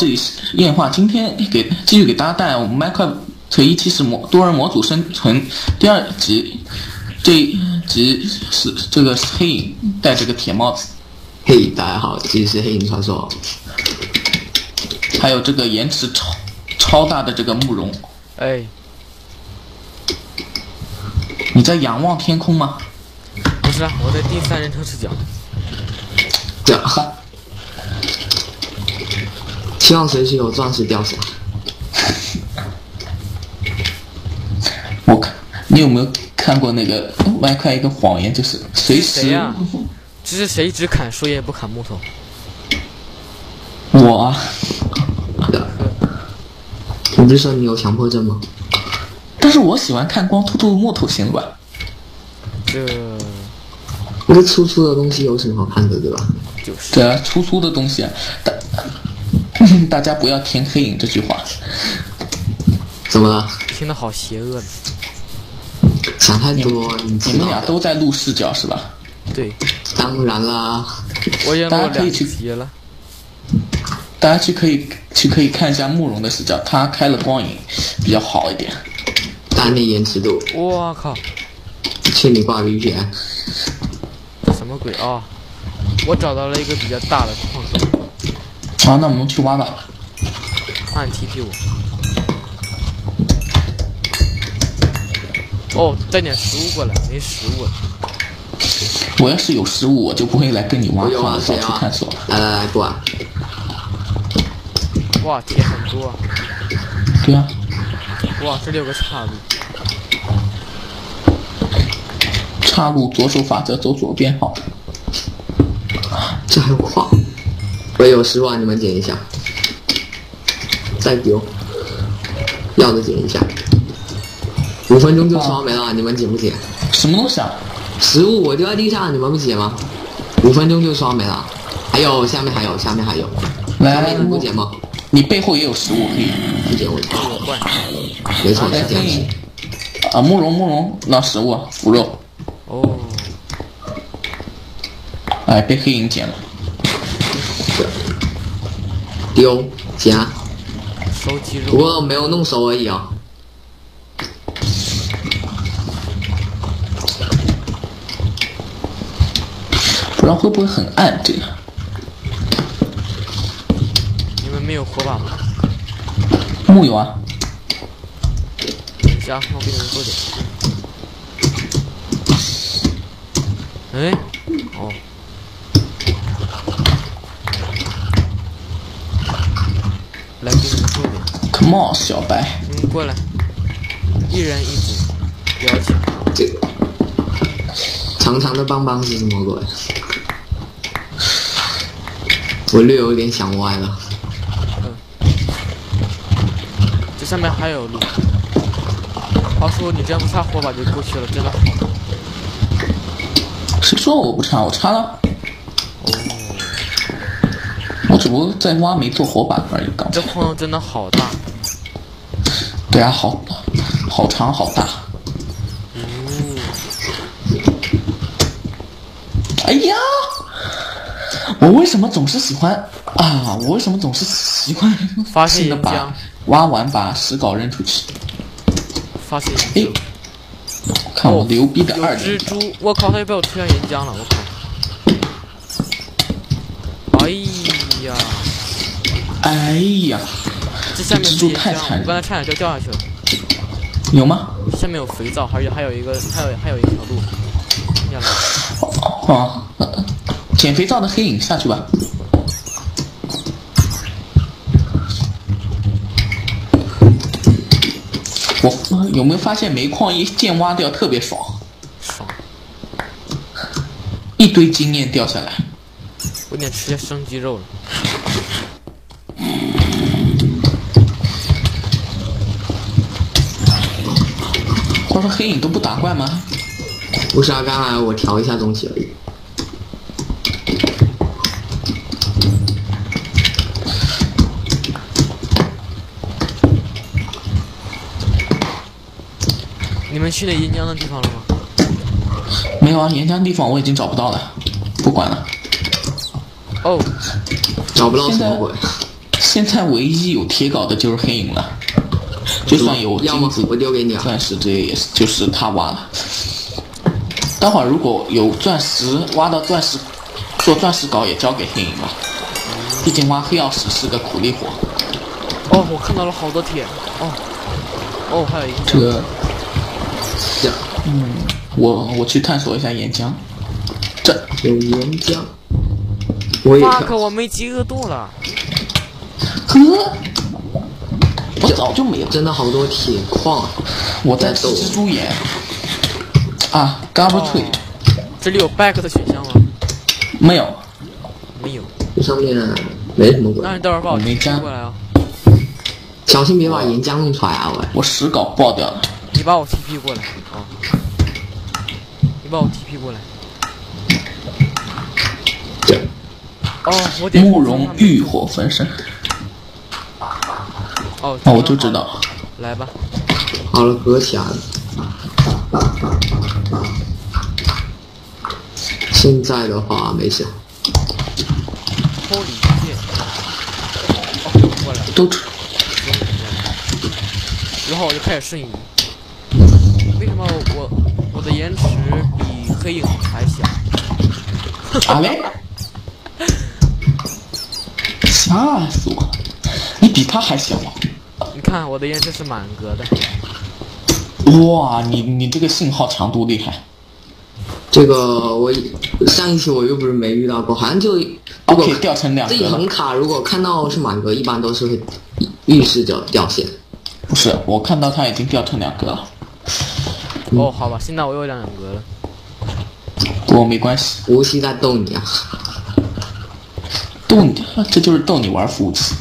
这里是夜话，今天继续给大家带来我们 Minecraft 1.7多人模组生存第二集。这一集是这个黑影戴着个铁帽子。 嘿，大家好，这里是黑影传说。 还有这个延迟超大的这个慕容。 哎， 你在仰望天空吗？ 不是啊，我在第三人称视角。 对啊。希望随时有钻石掉下。 你有没有看过那个Minecraft一个谎言，就是随时？ 谁呀？这是谁只砍树叶不砍木头？ 我啊。 你不是说你有强迫症吗？ 但是我喜欢看光秃秃的木头，行了吧？ 那个粗粗的东西有什么好看的，对吧？ 就是。 对啊，粗粗的东西啊，大家不要听黑影这句话。 怎么了？ 听得好邪恶呢。 想太多，你们俩都在录视角是吧？ 对， 当然啦。 我已经录2集了。 大家可以看一下慕容的视角，他开了光影比较好一点。 单内延迟度。 我靠！ 去你挂 VPN。 什么鬼啊？我找到了一个比较大的矿洞。 好，那我们去挖吧。 按 TP 我。哦，带点食物过来，没食物。 我要是有食物，我就不会来跟你挖矿到处探索。 来过来。 哇，铁很多。 对啊。 哇，这里有个岔路。 岔路左手法则，走左边好。 这还有矿。我有10万，你们捡一下。再丢。要的捡一下。5分钟就刷没了，你们捡不捡？ 什么东西啊？ 食物我丢在地上，你们不捡吗？5分钟就刷没了。还有下面还有。 来， 你不捡吗？ 你背后也有食物可以。 不捡我捡。没错，是这样子。 啊，慕容，拿食物腐肉。 哦。 哎，被黑影捡了。 丢夹。 收集肉。 不过没有弄熟而已啊。 不知道会不会很暗这个？ 你们没有火把吗？ 木有啊。 行，我给你们做点。哎，哦。来，给你们做点。 Come on， 小白。 你们过来，一人一组，不要抢。 这个长长的棒棒是什么鬼？我略有点想歪了。 这上面还有路。话说你这样不插火把就过去了，真的好。 谁说我不插？我插了。 哦。 我只不过在挖没做火把而已。刚才。 这矿真的好大。 对啊，好长好大。哎呀！我为什么总是喜欢发现岩浆？ 挖完把石镐扔出去。 发现哎，看我牛逼的2.0。 有蜘蛛！我靠，他又被我推上岩浆了！我靠！哎呀！ 哎呀！ 这下面蜘蛛太残忍， 我刚才差点就掉下去了。 有吗？ 下面有肥皂，还有一条路。下来。 哦，捡肥皂的黑影下去吧。我有没有发现煤矿一剑挖掉特别爽？ 爽！ 一堆经验掉下来。 我有点吃些生鸡肉了。 话说黑影都不打怪吗？ 不是啊，刚才我调一下东西而已。 你们去那岩浆的地方了吗？ 没有啊，岩浆地方我已经找不到了，不管了。 哦， 找不到什么鬼。 现在唯一有铁镐的就是黑影了，就算有金子、 我丢给你啊。 钻石，这些也是就是他挖了。待会儿如果有钻石挖到钻石，做钻石镐也交给黑影吧，毕竟挖黑曜石是个苦力活。 哦，我看到了好多铁。哦，还有一个这个，我去探索一下岩浆。这有岩浆，我也看。 我没饥饿度了。 呵，我早就没有。 真的好多铁矿。 我在吃蜘蛛眼。啊 ，Garbage Tree。 这里有 back 的选项吗？ 没有。 没有。 这上面没什么鬼。 那你等会儿把我没加过来啊。 小心别把岩浆弄出来啊！ 我石镐爆掉了。 你把我 TP 过来啊！你把我 TP 过来。我点慕容浴火焚身。那我就知道。 来吧。 好了，合起来了。现在的话没事。 脱离界。过来。 都出。 然后我就开始瞬移。为什么我的延迟比黑影还小？ 啊嘞！吓死我！你比他还小。 你看我的延迟是满格的。 哇，你这个信号长度厉害。 这个我上一期我又不是没遇到过，好像就可以掉成2格了。 这一横卡如果看到是满格，一般都是会预示着掉线。 不是，我看到它已经掉成2格了。 好吧，现在我又2格了。 我没关系。 无锡在逗你啊！ 逗你，这就是逗你玩服务器。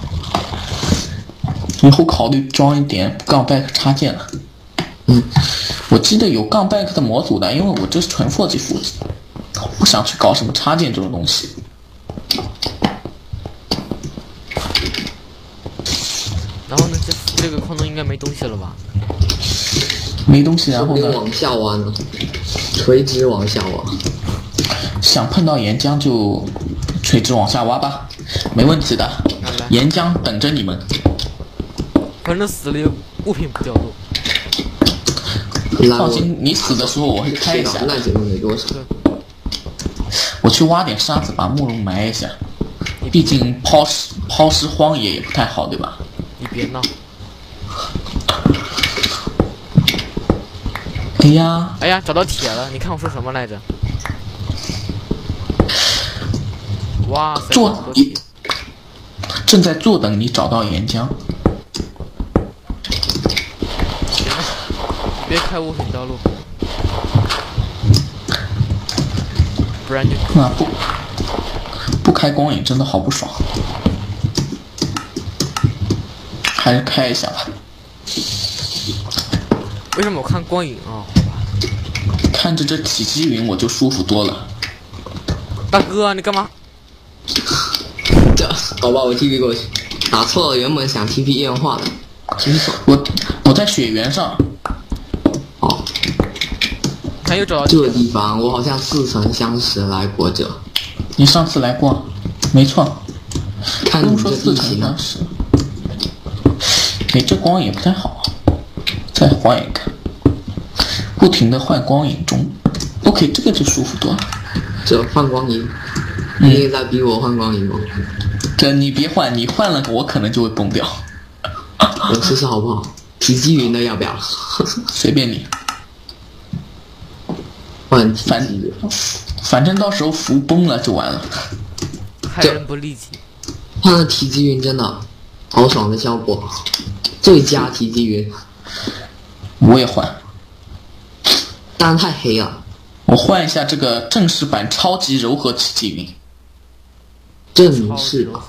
以后考虑装一点杠 back 插件了。我记得有杠 back 的模组的，因为我这是纯4G 服务器，我不想去搞什么插件这种东西。 然后呢，这个矿洞应该没东西了吧？ 没东西，然后呢？ 往下挖呢，垂直往下挖。 想碰到岩浆就垂直往下挖吧，没问题的。岩浆等着你们。 反正死了物品不掉落。 放心，你死的时候我会开一下。 那节目没多少。 我去挖点沙子，把慕容埋一下。毕竟抛尸荒野也不太好，对吧？ 你别闹。哎呀，找到铁了！你看我说什么来着？哇塞！ 正在坐等你找到岩浆。 别开物品道路，不然就不开光影真的好不爽，还是开一下吧。 为什么我看光影啊？ 看着这体积云我就舒服多了。 大哥，你干嘛？ 这好吧，我 TP 过去，打错了，原本想 TP 验化的，真爽。 我在雪原上。 他又找到这个地方，我好像似曾相识来过这。 你上次来过，没错。 看你说这地形呢？ 这光影不太好，再换一个。不停的换光影中 ，OK， 这个就舒服多了。 这换光影，你也在逼我换光影吗？ 这你别换，你换了我可能就会崩掉。 我试试好不好？体积云的要不要？ 随便你。反正到时候符崩了就完了。 害人不利己。 换了体积云真的好爽的效果，最佳体积云。 我也换， 当然太黑了。 我换一下这个正式版超级柔和体积云。 正式版。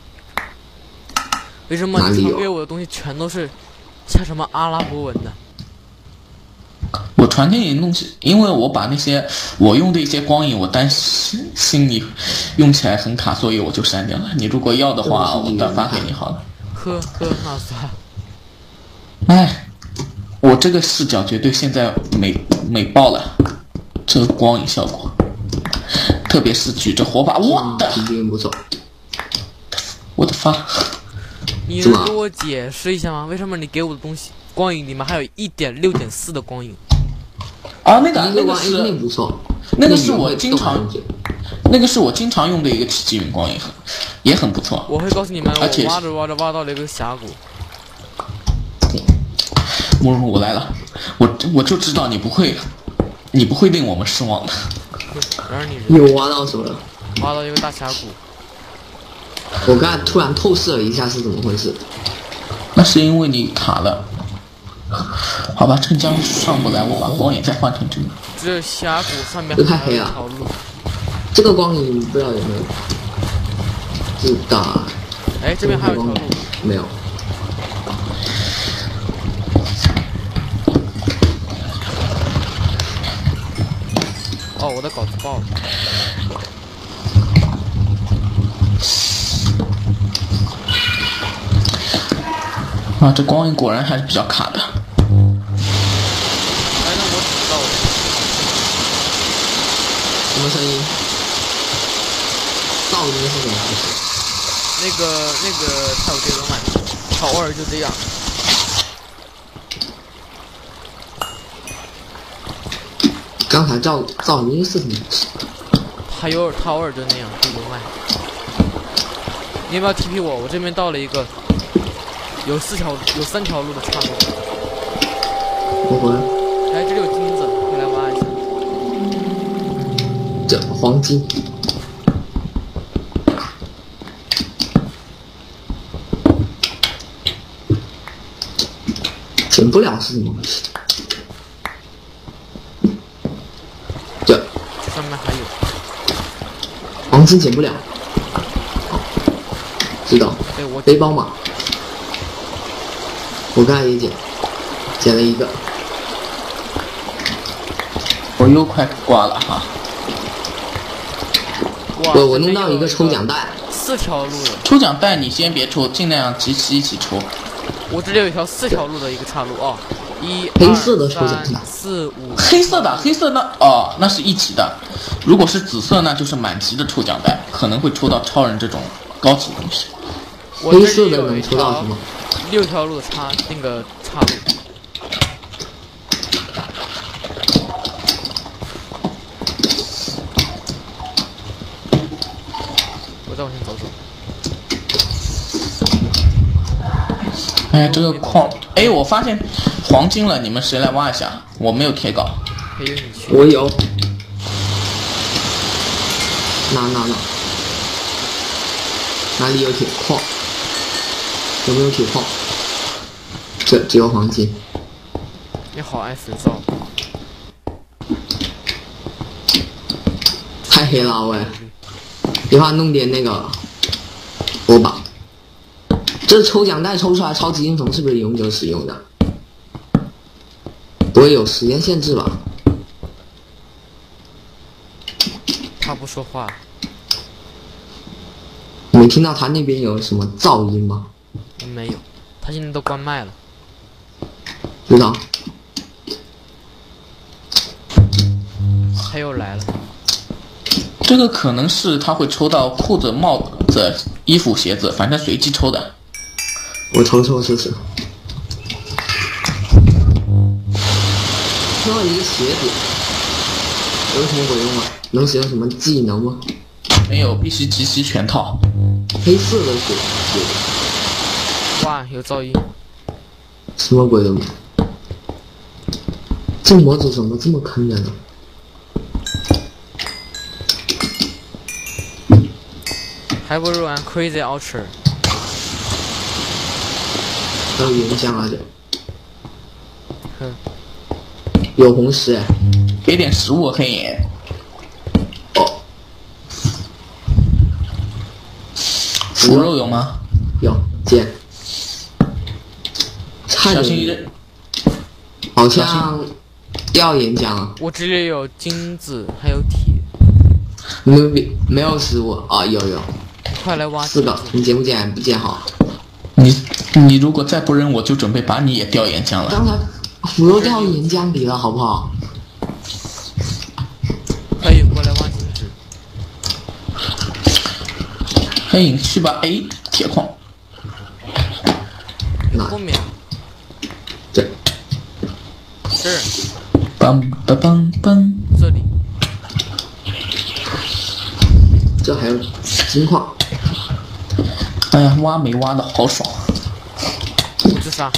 为什么你传给我的东西全都是像什么阿拉伯文的？ 我传给你的东西，因为我把那些我用的一些光影，我担心你用起来很卡，所以我就删掉了。你如果要的话，我转发给你好了。 呵，那算。 哎，我这个视角绝对现在美爆了，这个光影效果，特别是举着火把，我的， 不错。 我的发。 你能给我解释一下吗？为什么你给我的东西光影里面还有1.6.4的光影？ 啊，那个是那不错， 那个是我经常用的一个奇迹云光影，也很不错。 我会告诉你们， 而且我挖到了一个峡谷。 慕容，我来了，我就知道你不会令我们失望的。 然而你又挖到什么了？ 挖到一个大峡谷。 我刚才突然透视了一下，是怎么回事？ 那是因为你卡了。好吧，趁江上不来，我把光影再换成这个。 这峡谷上面太黑了。这个光影不知道有没有自大？ 哎，这边还有条路。 没有。 哦，我的稿子爆了。 啊，这光影果然还是比较卡的。 哎，那我知道了。 什么声音？噪音是怎么回事？ 那个才有这个慢，他偶尔就这样。 刚才噪音是什么？ 他偶尔就那样，就慢。你要不要 TP 我？我这边到了一个有3条路的岔路。 我回来。 哎，这里有金子，可以来挖一下。 这黄金。捡不了是什么回事？这上面还有黄金捡不了。好，知道。 对，我背包嘛。我刚才也捡了一个。 我又快挂了哈。 我弄到一个抽奖袋。 4条路的。 抽奖袋你先别抽，尽量集齐一起抽。 我这里有一条4条路的一个岔路哦，1、 黑色的抽奖袋 ，4、5。 黑色那哦，那是一级的。如果是紫色，那就是满级的抽奖袋，可能会抽到超人这种高级东西。 黑色的能抽到什么 ？6条路的岔路。我再往前走走。 哎，这个矿，哎，我发现黄金了，你们谁来挖一下？我没有铁镐。 我有。哪里有铁矿？有没有铁矿？这只有黄金。 你好爱肥皂。 太黑了喂！一会儿弄点那个火把。这抽奖袋抽出来超级英雄是不是永久使用的？不会有时间限制吧？ 他不说话。 你没听到他那边有什么噪音吗？ 没有，他现在都关麦了。 知道。 他又来了。 这个可能是他会抽到裤子、帽子、衣服、鞋子，反正随机抽的。 我抽试试。抽到一个鞋子，有什么鬼用啊？能使用什么技能吗？ 没有，必须集齐全套。 黑色的鞋。 哇，有噪音。 什么鬼都没有。这模组怎么这么坑人呢？ 还不如玩 Crazy Ultra。 还有岩浆啊这。 哼。 有红石哎。 给点食物黑岩。 哦。 腐肉有吗？ 有，捡。 小心人。 好像要岩浆啊。 我这里有金子，还有铁。 没有食物啊？有。 快来挖 4个，你捡不捡？不捡好。 你如果再不扔，我就准备把你也掉岩浆了。 刚才腐肉掉岩浆里了，好不好？ 可以过来挖金子。 黑影去吧，哎，铁矿。 哪？ 后面。 这。 是。 梆梆梆梆。 这里。 这还有金矿。 哎呀，挖煤挖的好爽。 我自杀。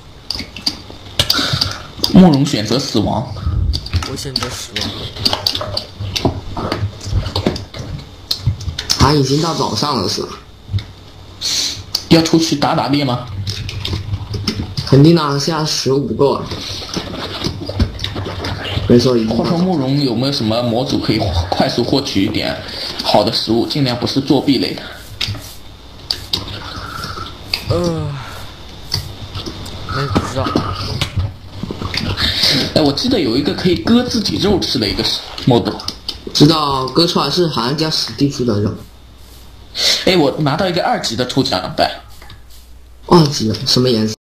慕容选择死亡。 我选择死亡。 啊，已经到早上了是吧？ 要出去打猎吗？ 肯定啊，现在食物不够了。没错，已经。 话说慕容有没有什么模组可以快速获取一点好的食物，尽量不是作弊类的？ 没不知道。 哎，我记得有一个可以割自己肉吃的一个模组。 知道割出来是好像叫史蒂夫的肉。 哎，我拿到一个2级的抽奖袋。 2级的什么颜色？